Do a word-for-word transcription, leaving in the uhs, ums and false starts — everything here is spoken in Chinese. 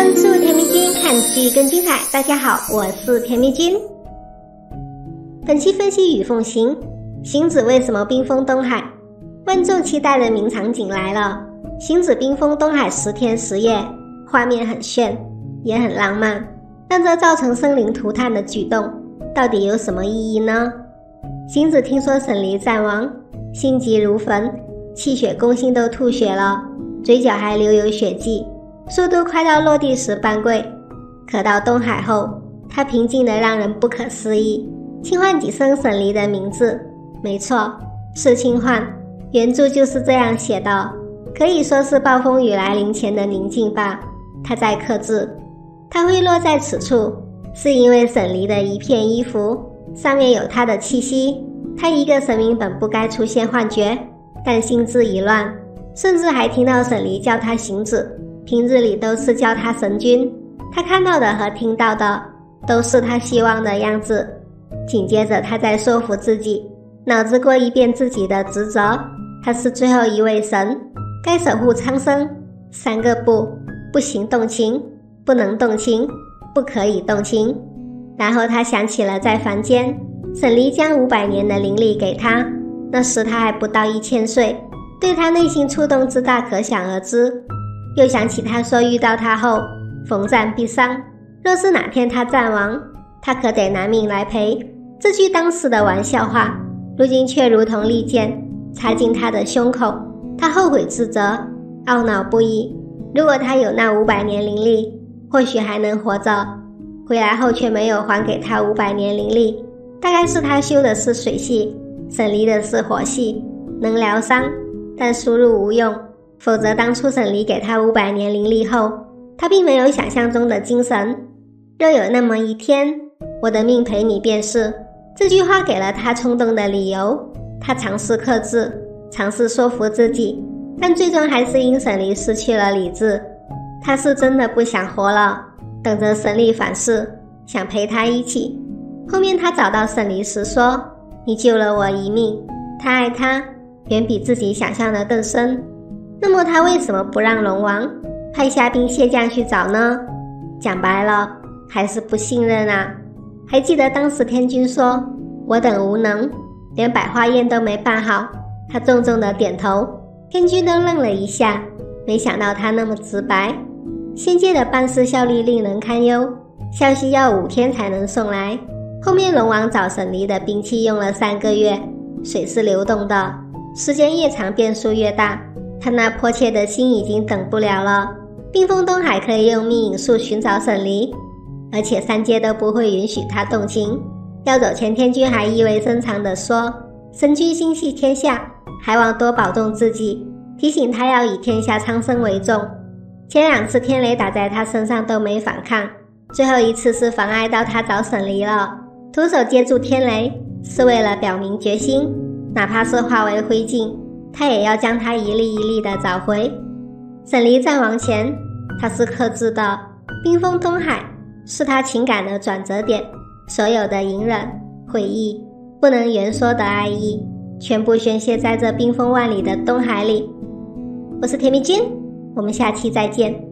关注甜蜜君，看剧更精彩。大家好，我是甜蜜君。本期分析雨凤行，行子为什么冰封东海？万众期待的名场景来了，行子冰封东海十天十夜，画面很炫，也很浪漫。但这造成生灵涂炭的举动，到底有什么意义呢？行子听说沈离战亡，心急如焚，气血攻心都吐血了，嘴角还留有血迹，速度快到落地时半跪。可到东海后，他平静得让人不可思议，轻唤几声沈离的名字。没错，是轻唤，原著就是这样写的，可以说是暴风雨来临前的宁静吧。他在克制，他会落在此处，是因为沈离的一片衣服上面有他的气息。他一个神明本不该出现幻觉，但心智一乱，甚至还听到沈离叫他行子，平日里都是叫他神君。他看到的和听到的都是他希望的样子。紧接着他在说服自己，脑子过一遍自己的职责，他是最后一位神，该守护苍生。三个不：不行动情，不能动情，不可以动情。然后他想起了在凡间沈离将五百年的灵力给他，那时他还不到一千岁，对他内心触动之大可想而知。又想起他说遇到他后逢战必伤，若是哪天他战亡，他可得拿命来赔。这句当时的玩笑话，如今却如同利剑插进他的胸口。他后悔自责，懊恼不已。如果他有那五百年灵力，或许还能活着。回来后却没有还给他五百年灵力，大概是他修的是水系，沈离的是火系，能疗伤，但输入无用。否则当初沈离给他五百年灵力后，他并没有想象中的精神。若有那么一天，我的命陪你便是。这句话给了他冲动的理由。他尝试克制，尝试说服自己，但最终还是因沈离失去了理智。他是真的不想活了，等着沈离反噬，想陪他一起。后面他找到沈离时说，你救了我一命。他爱他远比自己想象的更深。那么他为什么不让龙王派下兵蟹将去找呢？讲白了，还是不信任啊。还记得当时天君说，我等无能，连百花宴都没办好。他重重的点头，天君都愣了一下，没想到他那么直白。仙界的办事效率令人堪忧，消息要五天才能送来。后面龙王找沈离的兵器用了三个月，水是流动的，时间越长变数越大。他那迫切的心已经等不了了。冰封东海可以用秘引术寻找沈离，而且三界都不会允许他动情。要走前天君还意味深长地说，神君心系天下，还望多保重自己，提醒他要以天下苍生为重。前两次天雷打在他身上都没反抗，最后一次是妨碍到他找沈离了。徒手接住天雷是为了表明决心，哪怕是化为灰烬，他也要将他一粒一粒地找回。沈离战亡前，他是克制的，冰封东海是他情感的转折点，所有的隐忍、悔意、不能言说的爱意，全部宣泄在这冰封万里的东海里。我是甜蜜君，我们下期再见。